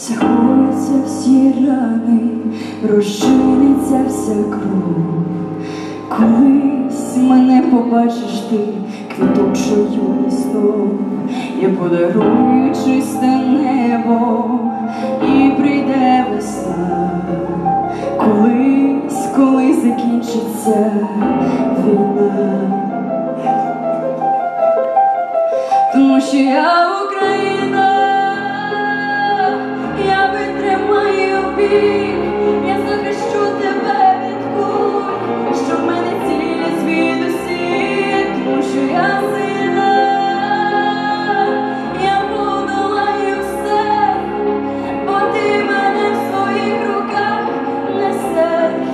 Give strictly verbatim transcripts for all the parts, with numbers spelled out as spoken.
Загояться всі рани, розчиниться вся кров. Колись мене побачиш ти квітучою листом, я подарую чисте небо, і прийде весна. Колись, коли закінчиться війна. Тому що я Україна, я витримаю біль, я захищу тебе від куль, що в мене цілять звідусіль. Тому що я сильна, я подолаю все, бо ти мене в своїх руках несеш.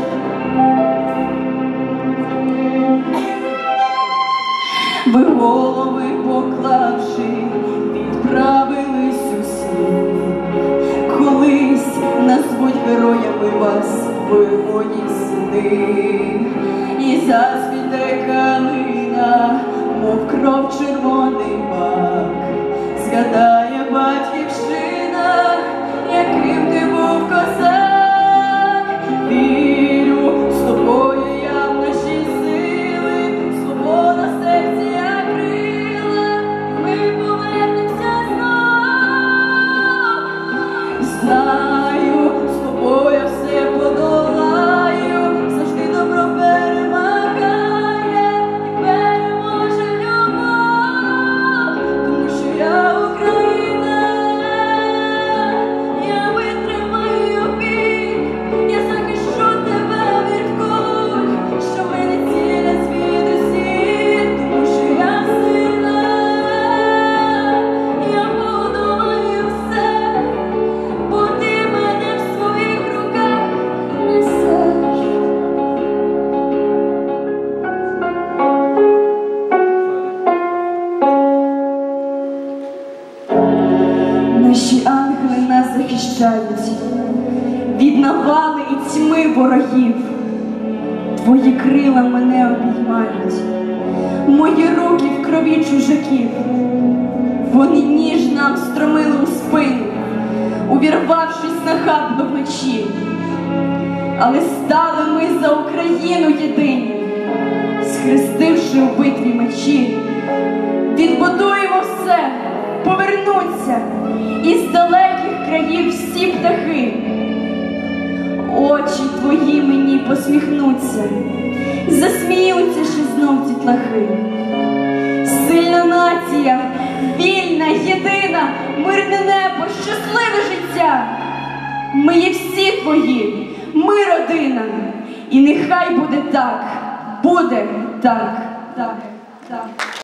Ви голови поклавши, відправились у світ. Колись назвуть героями вас воєводі сини, і заспіде калина, мов кров червоний мак. Згадає батьківщина, яким ти був козак. Вірю, з тобою я в наші сили, свобода в серці як крила, ми повернемося знов. Знаю, з тобою все подолаю, завжди добро перемагає, і переможе любов. Тому що я Україна, я витримаю біль, я захищу тебе від куль, що в мене цілять звідусіль. Тому що я сильна, я подолаю все, бо ти мене в своїх руках несеш. Наші ангели нас захищають від навали і тьми ворогів. Твої крила мене обіймають, мої руки в крові чужаків. Вони ніж нам стромили у спину, увірвавшись нахабно вночі. Але стали ми за Україну єдині, схрестивши у битві мечі. Відбудуємо все, повернуться із далеких країв всі птахи. Очі твої мені посміхнуться, засміються ще знов дітлахи. Сильна нація, вільна, єдина, мирне небо, щасливе життя. Ми є всі твої, ми родина, і нехай буде так, буде так, так, так.